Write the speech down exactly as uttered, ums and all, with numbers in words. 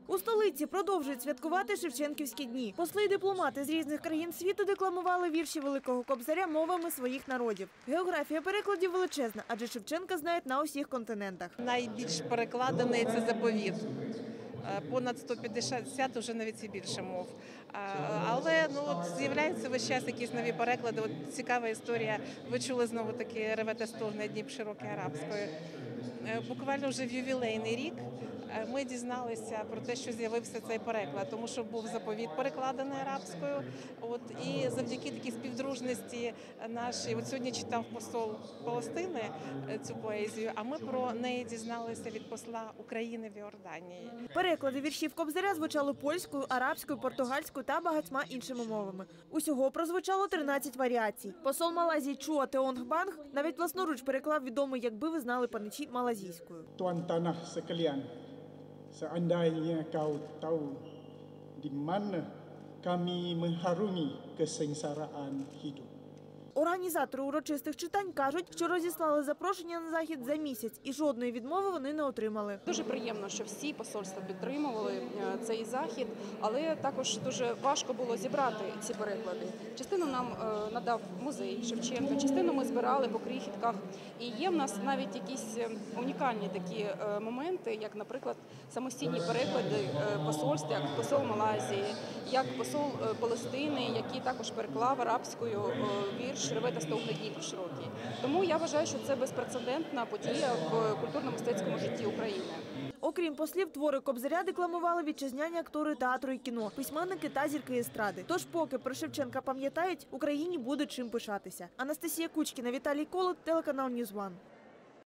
У столиці продовжують святкувати Шевченківські дні. Посли й дипломати з різних країн світу декламували вірші Великого Кобзаря мовами своїх народів. Географія перекладів величезна, адже Шевченка знають на усіх континентах. Найбільш перекладений – це заповіт. Понад сто п'ятдесят, вже навіть і більше мов. Але ну, от, з'являються весь час якісь нові переклади. От, цікава історія. Ви чули знову таки «Ревете стогне Дніп широкий» арабською. Буквально вже в ювілейний рік ми дізналися про те, що з'явився цей переклад, тому що був заповіт перекладений арабською. От, і завдяки такій співдружності нашій, от сьогодні читав посол Палестини цю поезію, а ми про неї дізналися від посла України в Йорданії. Переклади віршів Кобзаря звучали польською, арабською, португальською та багатьма іншими мовами. Усього прозвучало тринадцять варіацій. Посол Малайзії Чуа Теонг Банг навіть власноруч переклав відомий «Якби ви знали паничі» малазійською. Tuan tanah sekalian, seandainya kau tahu di mana kami mengharungi kesengsaraan hidup. Організатори урочистих читань кажуть, що розіслали запрошення на захід за місяць і жодної відмови вони не отримали. Дуже приємно, що всі посольства підтримували цей захід, але також дуже важко було зібрати ці переклади. Частину нам надав музей Шевченка, частину ми збирали по крихітках. І є в нас навіть якісь унікальні такі моменти, як, наприклад, самостійні переклади посольств, як посол Малайзії, як посол Палестини, який також переклав арабською вірш «Ревете стогне Дніп широкий». Тому я вважаю, що це безпрецедентна подія в культурно-мистецькому житті України. Окрім послів, твори Кобзаря декламували вітчизняні актори театру і кіно, письменники та зірки естради. Тож поки про Шевченка пам'ятають, Україні буде чим пишатися. Анастасія Кучкіна, Віталій Колот, телеканал Ньюз Ван.